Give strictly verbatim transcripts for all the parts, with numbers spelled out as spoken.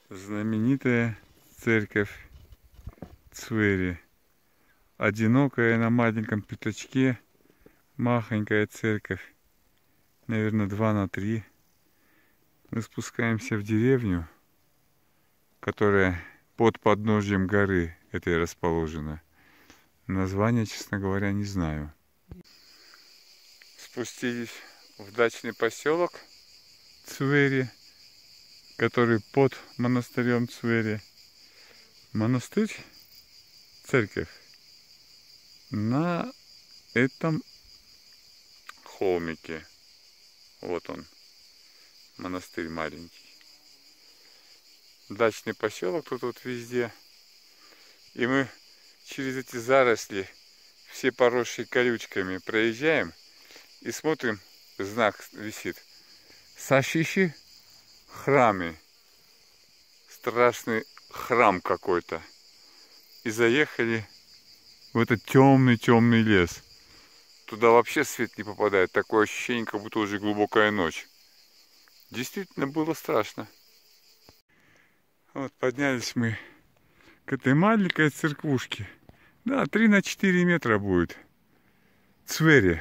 Знаменитая церковь Цвери. Одинокая на маленьком пятачке, махонькая церковь, наверное, два на три. Мы спускаемся в деревню, которая под подножьем горы этой расположена. Название, честно говоря, не знаю. Спустились в дачный поселок Цвери, который под монастырем Цвери. Монастырь, церковь на этом холмике. Вот он, монастырь маленький. Дачный поселок тут вот везде. И мы через эти заросли, все поросшие колючками, проезжаем и смотрим, знак висит. Сашиши храме. Страшный храм какой-то. И заехали в этот темный-темный лес. Туда вообще свет не попадает. Такое ощущение, как будто уже глубокая ночь. Действительно было страшно. Вот поднялись мы к этой маленькой церквушке. Да, три на четыре метра будет. Цвери.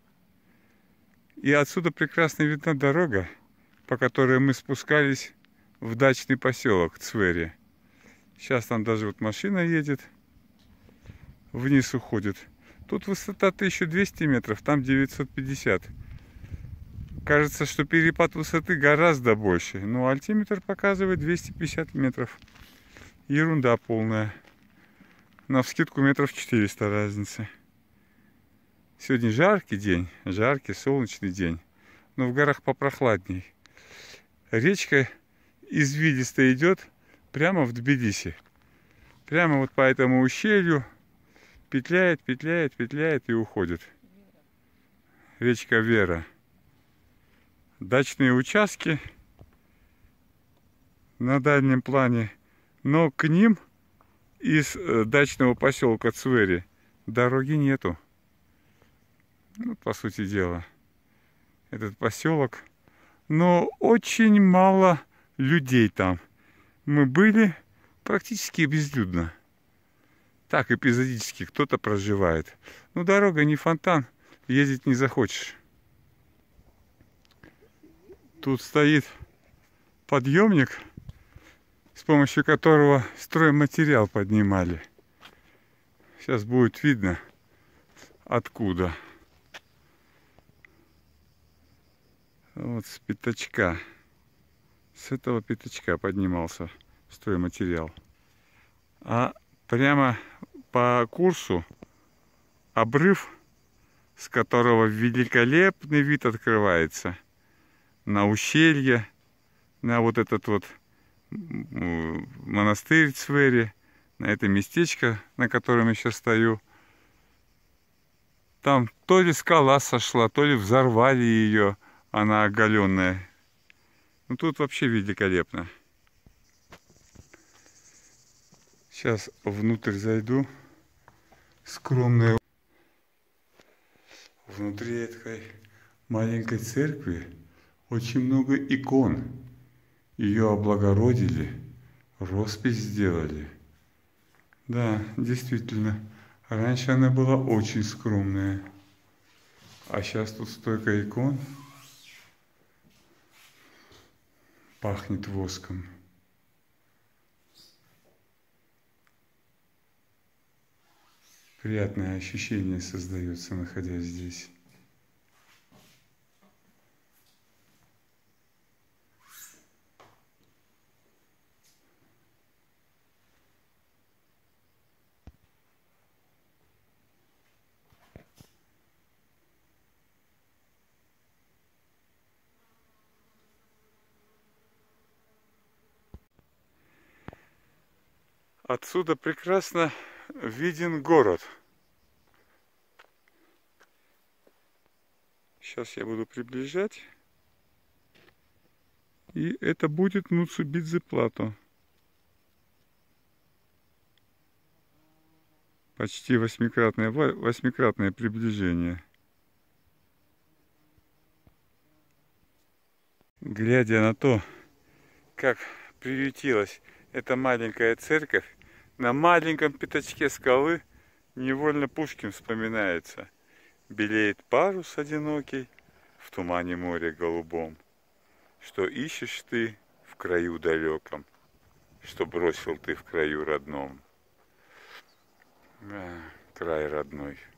И отсюда прекрасно видна дорога, по которой мы спускались в дачный поселок Цвери. Сейчас там даже вот машина едет, вниз уходит. Тут высота тысяча двести метров, там девятьсот пятьдесят. Кажется, что перепад высоты гораздо больше, но альтиметр показывает двести пятьдесят метров. Ерунда полная. Навскидку метров четыреста разница. Сегодня жаркий день, жаркий солнечный день, но в горах попрохладней. Речка извилисто идет прямо в Тбилиси. Прямо вот по этому ущелью петляет, петляет, петляет и уходит. Речка Вера. Дачные участки на дальнем плане, но к ним из дачного поселка Цвери дороги нету. Ну, по сути дела, этот поселок. Но очень мало людей там. Мы были практически безлюдно. Так, эпизодически кто-то проживает. Но дорога не фонтан, ездить не захочешь. Тут стоит подъемник, с помощью которого стройматериал поднимали. Сейчас будет видно, откуда. Вот с пятачка. С этого пятачка поднимался стройматериал. А прямо по курсу обрыв, с которого великолепный вид открывается на ущелье, на вот этот вот монастырь Цвери, на это местечко, на котором я сейчас стою. Там то ли скала сошла, то ли взорвали ее, она оголенная. Ну тут вообще великолепно. Сейчас внутрь зайду. Скромная. Внутри этой маленькой церкви очень много икон. Ее облагородили, роспись сделали. Да, действительно, раньше она была очень скромная. А сейчас тут столько икон. Пахнет воском. Приятное ощущение создается, находясь здесь. Отсюда прекрасно виден город. Сейчас я буду приближать. И это будет Муцубидзе Плато. Почти восьмикратное, восьмикратное приближение. Глядя на то, как приютилась эта маленькая церковь, на маленьком пятачке скалы невольно Пушкин вспоминается. Белеет парус одинокий в тумане моря голубом. Что ищешь ты в краю далеком, что бросил ты в краю родном. А, край родной.